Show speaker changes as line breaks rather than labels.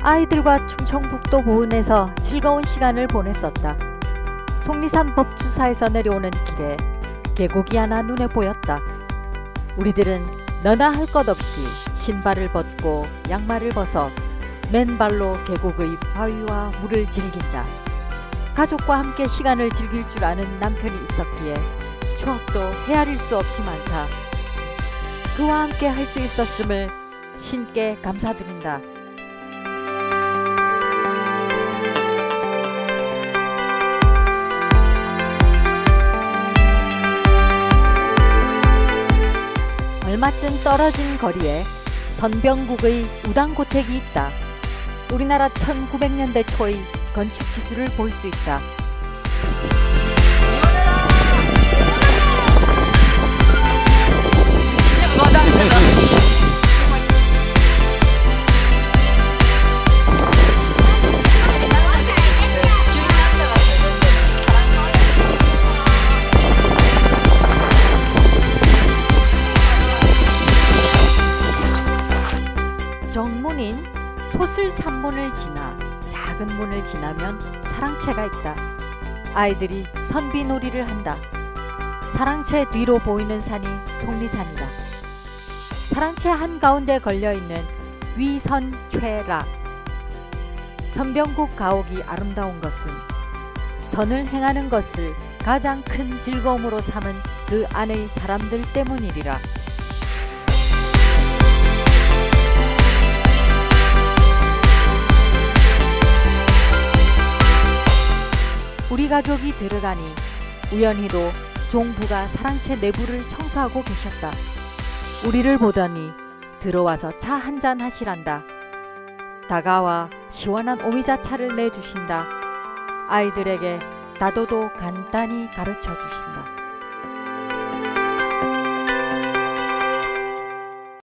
아이들과 충청북도 보은에서 즐거운 시간을 보냈었다. 속리산 법주사에서 내려오는 길에 계곡이 하나 눈에 보였다. 우리들은 너나 할 것 없이 신발을 벗고 양말을 벗어 맨발로 계곡의 바위와 물을 즐긴다. 가족과 함께 시간을 즐길 줄 아는 남편이 있었기에 추억도 헤아릴 수 없이 많다. 그와 함께 할 수 있었음을 신께 감사드린다. 얼마쯤 떨어진 거리에 선병국의 우당고택이 있다. 우리나라 1900년대 초의 건축 기술을 볼 수 있다. 정문인 소슬산문을 지나 작은 문을 지나면 사랑채가 있다. 아이들이 선비놀이를 한다. 사랑채 뒤로 보이는 산이 속리산이다. 사랑채 한가운데 걸려있는 위선최락. 선병국 가옥이 아름다운 것은 선을 행하는 것을 가장 큰 즐거움으로 삼은 그 안의 사람들 때문이리라. 우리 가족이 들어가니 우연히도 종부가 사랑채 내부를 청소하고 계셨다. 우리를 보더니 들어와서 차 한잔 하시란다. 다가와 시원한 오미자차를 내주신다. 아이들에게 다도도 간단히 가르쳐 주신다.